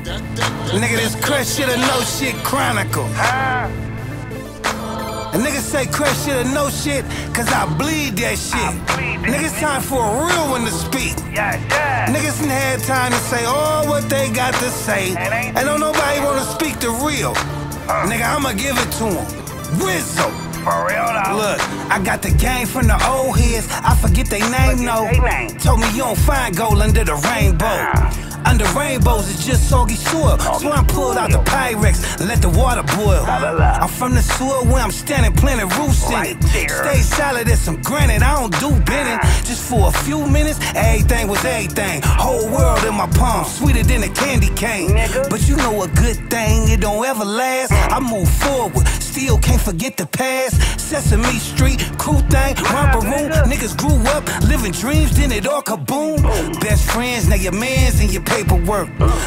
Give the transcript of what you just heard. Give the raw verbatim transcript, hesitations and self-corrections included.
Nigga, this crush shit or no shit chronicle. A nigga say crush shit or no shit, cause I bleed that shit. Nigga, it's time for a real one to speak. Niggas ain't had time to say all what they got to say. And don't nobody wanna speak the real. Nigga, I'ma give it to him. Rizzo. For real though. Look, I got the game from the old heads. I forget they name, no. Told me you don't find gold under the rainbow. Under rainbows, it's just soggy soil. So I pulled out the Pyrex and let the water boil. I'm from the sewer where I'm standing, planting roots in it. Stay solid as some granite, I don't do bending. Just for a few minutes, everything was everything. Whole world in my palm, sweeter than a candy cane. But you know a good thing, it don't ever last. I move forward, still can't forget the past. Sesame Street, crew thing, romper room. Niggas grew up, living dreams, then it all kaboom. Best friends, now your mans and your paperwork.